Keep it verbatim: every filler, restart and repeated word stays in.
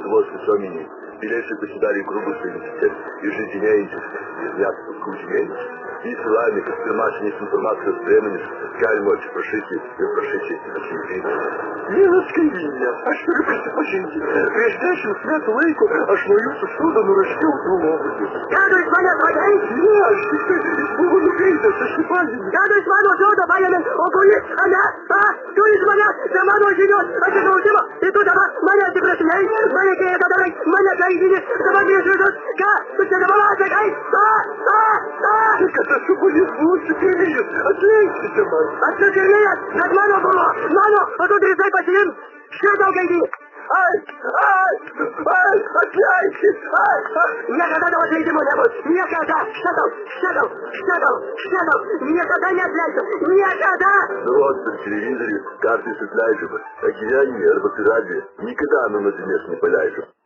Lietuvos visuomeniai piliečiai pasidarė grubus ir įžeidinėjantis net skaudžiai. Įsilavinę, kad pirmasinės informacijos priemonės galima atsiprašyti ir prašyti atsiprašyti. Vienas kaimynė, aš turiu prisipažinti, prieš dešimt metų laiko aš nuo jūsų sodo nuraškiau nuolodžius. Ką tu iš manęs vadai? Ne, aš tik tai jis buvo nukreiptas, aš įpažinau. Ką tu iš mano sodo paėmė, o kuris, ane? A, tu iš manęs, be mano žinios, atsiklausimo, ir tu dabar mane atsiprašinai, mane kėja padarai, mane kaidini, dabar prieš visus, ką, tu čia dabar atsakai? A, a, a! Kad esu buvęs mūsų kaimynės, atleiskite man. Atsiprašinėjęs, kad mano buvo, mano, o tu drįsai pasiimt, šitau kaidini. Ai, ai, ai, atleiskit, ai, ai. Niekada tavo atleidimo nebus, niekada, šitau, šitau, šitau, šitau, niekada neatleisiu, niekada. Народ per televizorių kartais atleidžiamas, o gyvenime arba per radiją niekada nuo nuodėmės nepaleidžiu.